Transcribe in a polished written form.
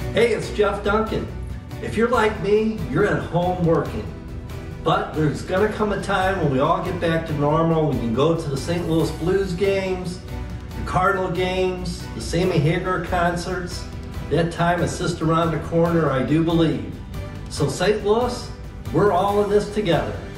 Hey, it's Jeff Duncan. If you're like me, you're at home working. But there's gonna come a time when we all get back to normal. We can go to the St. Louis Blues games, the Cardinal games, the Sammy Hagar concerts. That time is just around the corner, I do believe. So St. Louis, we're all in this together.